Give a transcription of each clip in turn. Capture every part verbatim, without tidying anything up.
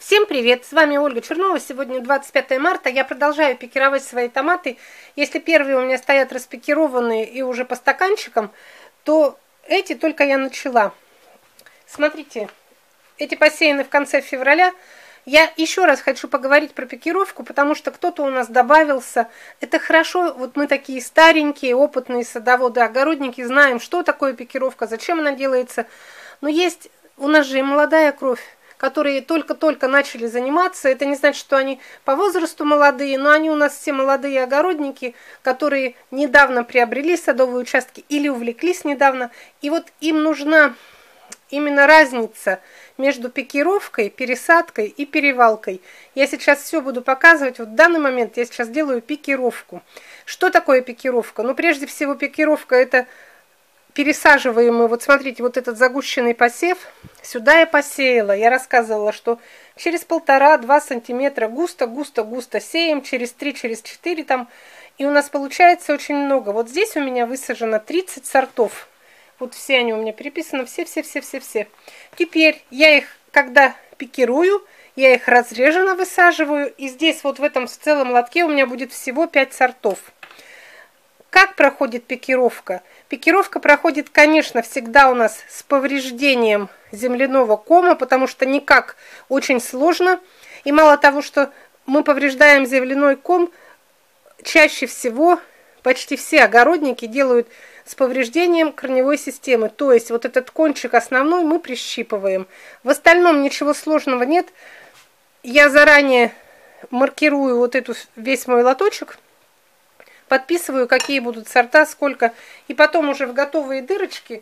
Всем привет! С вами Ольга Чернова. Сегодня двадцать пятое марта. Я продолжаю пикировать свои томаты. Если первые у меня стоят распикированные и уже по стаканчикам, то эти только я начала. Смотрите, эти посеяны в конце февраля. Я еще раз хочу поговорить про пикировку, потому что кто-то у нас добавился. Это хорошо, вот мы такие старенькие, опытные садоводы, огородники, знаем, что такое пикировка, зачем она делается. Но есть у нас же и молодая кровь, которые только-только начали заниматься. Это не значит, что они по возрасту молодые, но они у нас все молодые огородники, которые недавно приобрели садовые участки или увлеклись недавно. И вот им нужна именно разница между пикировкой, пересадкой и перевалкой. Я сейчас все буду показывать. Вот в данный момент я сейчас делаю пикировку. Что такое пикировка? Ну, прежде всего, пикировка – это пересаживаемый, вот смотрите, вот этот загущенный посев, сюда я посеяла. Я рассказывала, что через полтора-два сантиметра густо, густо, густо сеем, через три, через четыре там, и у нас получается очень много. Вот здесь у меня высажено тридцать сортов. Вот все они у меня переписаны, все-все-все-все-все. Теперь я их, когда пикирую, я их разреженно высаживаю, и здесь вот в этом в целом лотке у меня будет всего пять сортов. Как проходит пикировка? Пикировка проходит, конечно, всегда у нас с повреждением земляного кома, потому что никак очень сложно. И мало того, что мы повреждаем земляной ком, чаще всего почти все огородники делают с повреждением корневой системы. То есть вот этот кончик основной мы прищипываем. В остальном ничего сложного нет. Я заранее маркирую вот эту весь мой лоточек, подписываю, какие будут сорта, сколько, и потом уже в готовые дырочки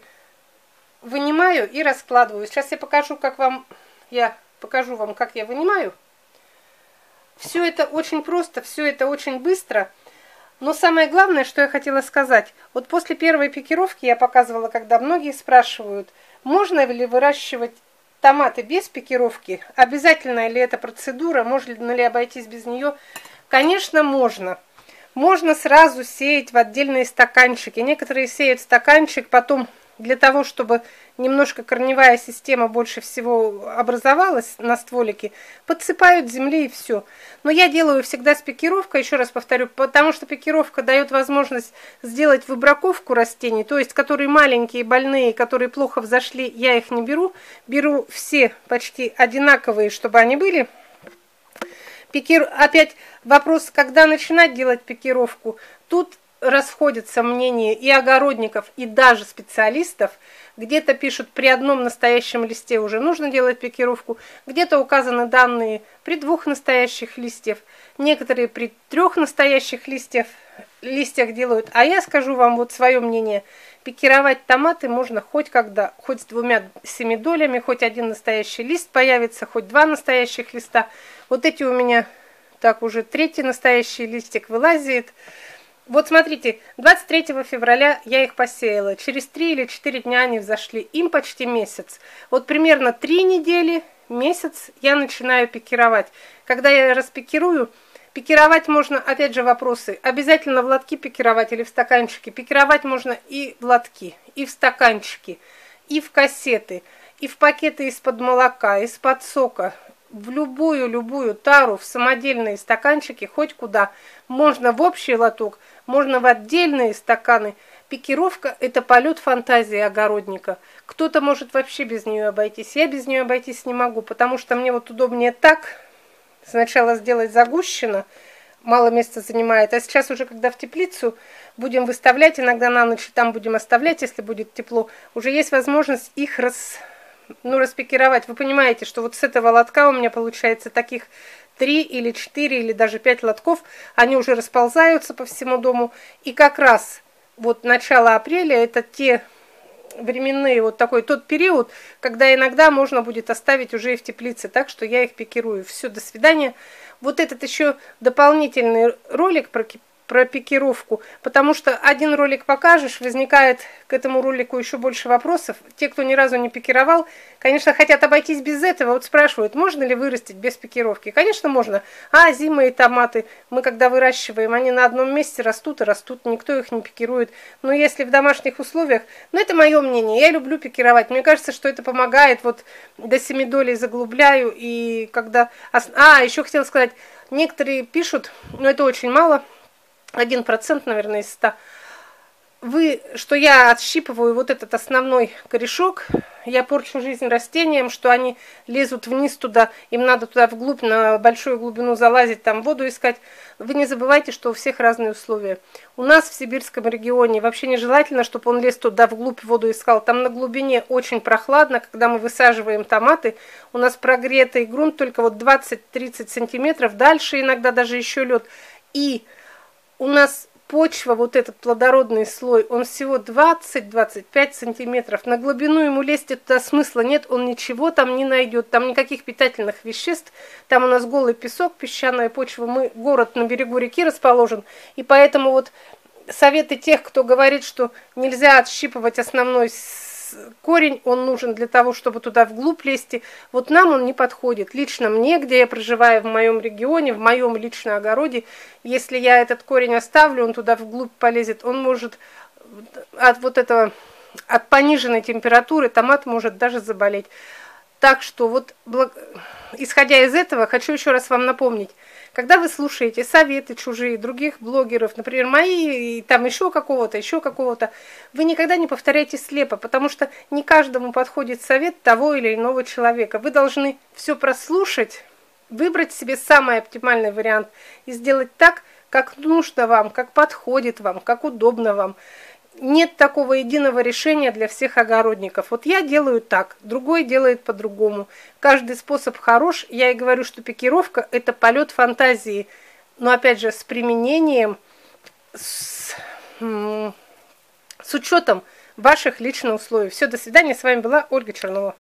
вынимаю и раскладываю. Сейчас я покажу, как вам, я покажу вам, как я вынимаю. Все это очень просто, все это очень быстро. Но самое главное, что я хотела сказать, вот после первой пикировки я показывала, когда многие спрашивают, можно ли выращивать томаты без пикировки, обязательно ли эта процедура, можно ли обойтись без нее. Конечно, можно. Можно сразу сеять в отдельные стаканчики. Некоторые сеют стаканчик, потом для того, чтобы немножко корневая система больше всего образовалась на стволике, подсыпают земли и все. Но я делаю всегда с пикировкой, еще раз повторю, потому что пикировка дает возможность сделать выбраковку растений, то есть которые маленькие, больные, которые плохо взошли, я их не беру. Беру все почти одинаковые, чтобы они были. Пикир... Опять вопрос, когда начинать делать пикировку. Тут расходятся мнения и огородников, и даже специалистов. Где-то пишут, при одном настоящем листе уже нужно делать пикировку. Где-то указаны данные при двух настоящих листьев. Некоторые при трех настоящих листьев, листьях делают. А я скажу вам вот свое мнение. Пикировать томаты можно хоть когда, хоть с двумя семидолями, хоть один настоящий лист появится, хоть два настоящих листа. Вот эти у меня, так уже третий настоящий листик вылазит. Вот смотрите, двадцать третьего февраля я их посеяла. Через три или четыре дня они взошли. Им почти месяц. Вот примерно три недели, месяц я начинаю пикировать. Когда я распикирую, пикировать можно, опять же, вопросы. Обязательно в лотки пикировать или в стаканчике. Пикировать можно и в лотки, и в стаканчики, и в кассеты, и в пакеты из-под молока, из-под сока. В любую-любую тару, в самодельные стаканчики, хоть куда. Можно в общий лоток, можно в отдельные стаканы. Пикировка – это полет фантазии огородника. Кто-то может вообще без нее обойтись. Я без нее обойтись не могу, потому что мне вот удобнее так. Сначала сделать загущенно, мало места занимает. А сейчас уже, когда в теплицу будем выставлять, иногда на ночь там будем оставлять, если будет тепло, уже есть возможность их рас... ну, распикировать. Вы понимаете, что вот с этого лотка у меня получается таких три или четыре или даже пять лотков. Они уже расползаются по всему дому. И как раз вот начало апреля это те временные, вот такой тот период, когда иногда можно будет оставить уже и в теплице. Так что я их пикирую. Все, до свидания. Вот этот еще дополнительный ролик про про пикировку, потому что один ролик покажешь, возникает к этому ролику еще больше вопросов. Те, кто ни разу не пикировал, конечно, хотят обойтись без этого. Вот спрашивают, можно ли вырастить без пикировки? Конечно, можно. А зимые томаты, мы когда выращиваем, они на одном месте растут и растут, никто их не пикирует. Но если в домашних условиях, ну это мое мнение, я люблю пикировать. Мне кажется, что это помогает, вот до семи долей заглубляю, и когда... А, еще хотела сказать, некоторые пишут, но это очень мало, один процент, наверное, из ста, вы, что я отщипываю вот этот основной корешок, я порчу жизнь растениям, что они лезут вниз туда, им надо туда вглубь, на большую глубину залазить, там воду искать. Вы не забывайте, что у всех разные условия. У нас в сибирском регионе вообще нежелательно, чтобы он лез туда вглубь, воду искал. Там на глубине очень прохладно, когда мы высаживаем томаты, у нас прогретый грунт только вот двадцать-тридцать сантиметров, дальше иногда даже еще лед. И у нас почва, вот этот плодородный слой, он всего двадцать-двадцать пять сантиметров. На глубину ему лезть туда смысла нет, он ничего там не найдет, там никаких питательных веществ. Там у нас голый песок, песчаная почва, мы, город на берегу реки расположен, и поэтому вот советы тех, кто говорит, что нельзя отщипывать основной корень, он нужен для того, чтобы туда вглубь лезть. Вот нам он не подходит. Лично мне, где я проживаю в моем регионе, в моем личном огороде, если я этот корень оставлю, он туда вглубь полезет, он может от вот этого, от пониженной температуры томат может даже заболеть. Так что вот, исходя из этого, хочу еще раз вам напомнить, когда вы слушаете советы чужие, других блогеров, например, мои, и там еще какого-то, еще какого-то, вы никогда не повторяйте слепо, потому что не каждому подходит совет того или иного человека. Вы должны все прослушать, выбрать себе самый оптимальный вариант и сделать так, как нужно вам, как подходит вам, как удобно вам. Нет такого единого решения для всех огородников. Вот я делаю так, другой делает по-другому. Каждый способ хорош. Я и говорю, что пикировка – это полет фантазии. Но опять же, с применением, с, с учетом ваших личных условий. Все, до свидания. С вами была Ольга Чернова.